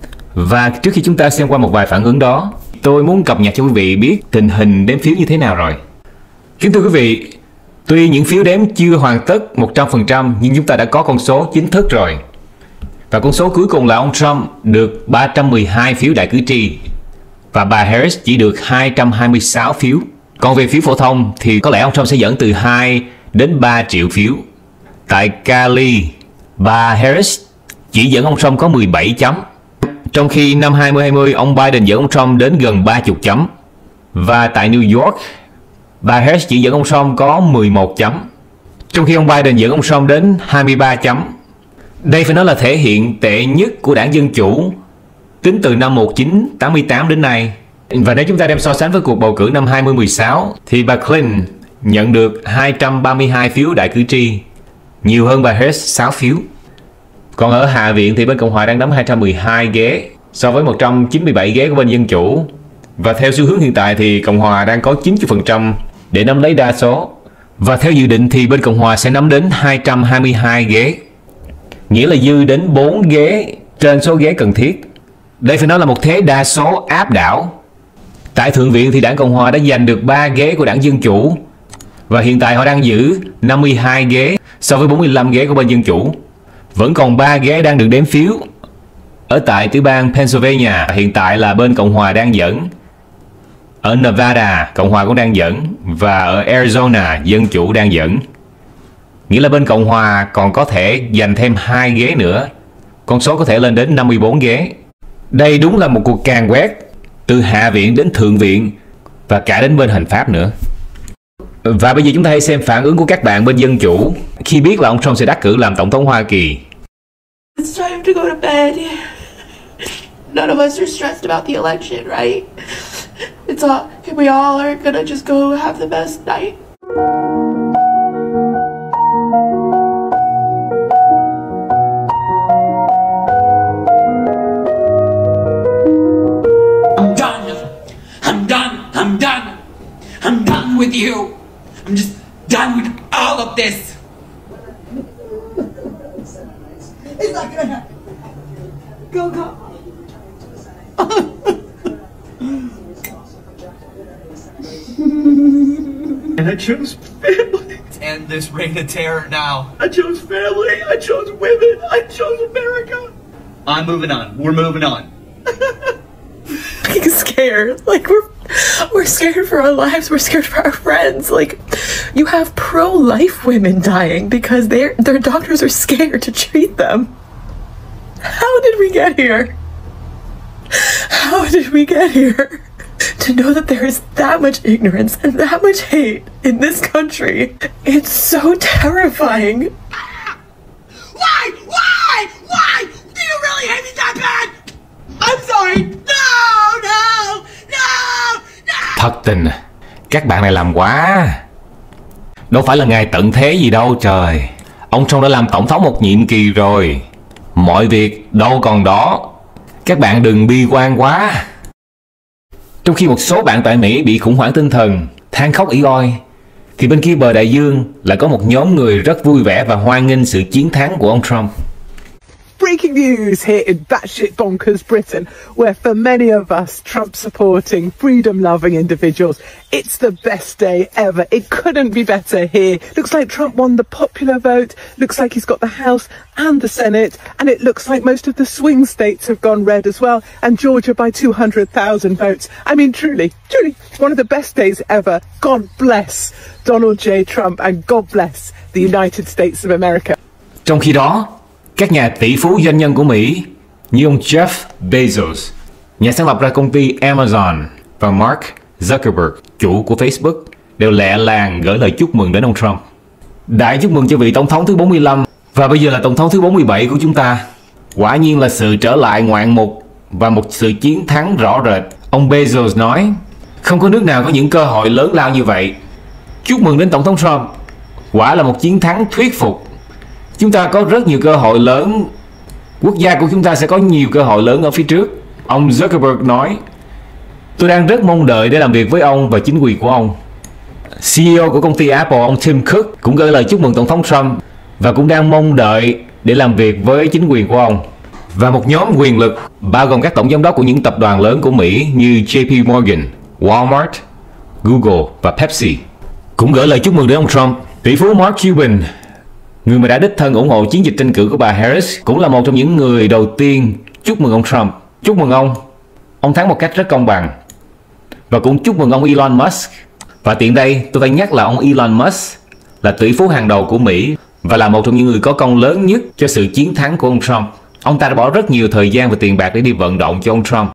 Và trước khi chúng ta xem qua một vài phản ứng đó, tôi muốn cập nhật cho quý vị biết tình hình đếm phiếu như thế nào rồi. Kính thưa quý vị, tuy những phiếu đếm chưa hoàn tất một trăm phần trăm, nhưng chúng ta đã có con số chính thức rồi. Và con số cuối cùng là ông Trump được ba trăm mười hai phiếu đại cử tri, và bà Harris chỉ được hai trăm hai mươi sáu phiếu. Còn về phiếu phổ thông thì có lẽ ông Trump sẽ dẫn từ hai đến ba triệu phiếu. Tại Cali, bà Harris chỉ dẫn ông Trump có mười bảy chấm. Trong khi năm hai không hai không, ông Biden dẫn ông Trump đến gần ba mươi chấm. Và tại New York, bà Harris chỉ dẫn ông Trump có mười một chấm. Trong khi ông Biden dẫn ông Trump đến hai mươi ba chấm. Đây phải nói là thể hiện tệ nhất của đảng Dân Chủ tính từ năm một nghìn chín trăm tám mươi tám đến nay. Và nếu chúng ta đem so sánh với cuộc bầu cử năm hai không một sáu thì bà Clinton nhận được hai trăm ba mươi hai phiếu đại cử tri, nhiều hơn bà Harris sáu phiếu. Còn ở Hạ viện thì bên Cộng hòa đang nắm hai trăm mười hai ghế so với một trăm chín mươi bảy ghế của bên Dân Chủ. Và theo xu hướng hiện tại thì Cộng hòa đang có chín mươi phần trăm để nắm lấy đa số. Và theo dự định thì bên Cộng hòa sẽ nắm đến hai trăm hai mươi hai ghế, nghĩa là dư đến bốn ghế trên số ghế cần thiết. Đây phải nói là một thế đa số áp đảo. Tại Thượng viện thì đảng Cộng hòa đã giành được ba ghế của đảng Dân Chủ, và hiện tại họ đang giữ năm mươi hai ghế so với bốn mươi lăm ghế của bên Dân Chủ. Vẫn còn ba ghế đang được đếm phiếu. Ở tại tiểu bang Pennsylvania, hiện tại là bên Cộng hòa đang dẫn. Ở Nevada, Cộng hòa cũng đang dẫn. Và ở Arizona, Dân chủ đang dẫn. Nghĩa là bên Cộng hòa còn có thể giành thêm hai ghế nữa. Con số có thể lên đến năm mươi bốn ghế. Đây đúng là một cuộc càn quét từ Hạ viện đến Thượng viện và cả đến bên hành pháp nữa. Và bây giờ chúng ta hãy xem phản ứng của các bạn bên Dân chủ khi biết là ông Trump sẽ đắc cử làm tổng thống Hoa Kỳ.
It's time to go to bed. None of us are stressed about the election, right? It's all, we all are gonna just go have the best night.
I'm done. I'm done. I'm done. I'm done with you. I'm just done with all of this.
It's not gonna happen. Go, go.
And I chose family.
End this reign of terror now.
I chose family. I chose women. I chose America.
I'm moving on. We're moving on.
Being scared. Like, we're we're scared for our lives. We're scared for our friends. Like, you have pro-life women dying because their their doctors are scared to treat them. How did we get here? How did we get here? To know that there is that much ignorance and that much hate in this country. It's so terrifying.
Why? Why? Why? Do you really hate me that bad? I'm sorry. No, no, no, no.
Thật tình, các bạn này làm quá. Đâu phải là ngày tận thế gì đâu trời. Ông Trump đã làm tổng thống một nhiệm kỳ rồi. Mọi việc đâu còn đó. Các bạn đừng bi quan quá. Trong khi một số bạn tại Mỹ bị khủng hoảng tinh thần, than khóc ỉ oi, thì bên kia bờ đại dương lại có một nhóm người rất vui vẻ và hoan nghênh sự chiến thắng của ông Trump.
Breaking news here in batshit bonkers Britain, where for many of us Trump-supporting, freedom-loving individuals, it's the best day ever. It couldn't be better here. Looks like Trump won the popular vote, looks like he's got the House and the Senate, and it looks like most of the swing states have gone red as well, and Georgia by two hundred thousand votes. I mean, truly, truly, one of the best days ever. God bless Donald J. Trump, and God bless the United States of America.
Trong khi đó, các nhà tỷ phú doanh nhân của Mỹ như ông Jeff Bezos, nhà sáng lập ra công ty Amazon, và Mark Zuckerberg, chủ của Facebook, đều lẹ làng gửi lời chúc mừng đến ông Trump. Đại chúc mừng cho vị tổng thống thứ bốn mươi lăm và bây giờ là tổng thống thứ bốn mươi bảy của chúng ta. Quả nhiên là sự trở lại ngoạn mục và một sự chiến thắng rõ rệt. Ông Bezos nói, không có nước nào có những cơ hội lớn lao như vậy. Chúc mừng đến tổng thống Trump. Quả là một chiến thắng thuyết phục. Chúng ta có rất nhiều cơ hội lớn. Quốc gia của chúng ta sẽ có nhiều cơ hội lớn ở phía trước. Ông Zuckerberg nói, tôi đang rất mong đợi để làm việc với ông và chính quyền của ông. xê e ô của công ty Apple, ông Tim Cook, cũng gửi lời chúc mừng tổng thống Trump và cũng đang mong đợi để làm việc với chính quyền của ông. Và một nhóm quyền lực bao gồm các tổng giám đốc của những tập đoàn lớn của Mỹ như J P Morgan, Walmart, Google và Pepsi cũng gửi lời chúc mừng đến ông Trump. Tỷ phú Mark Cuban, người mà đã đích thân ủng hộ chiến dịch tranh cử của bà Harris, cũng là một trong những người đầu tiên chúc mừng ông Trump. Chúc mừng ông. Ông thắng một cách rất công bằng. Và cũng chúc mừng ông Elon Musk. Và tiện đây tôi phải nhắc là ông Elon Musk là tỷ phú hàng đầu của Mỹ và là một trong những người có công lớn nhất cho sự chiến thắng của ông Trump. Ông ta đã bỏ rất nhiều thời gian và tiền bạc để đi vận động cho ông Trump.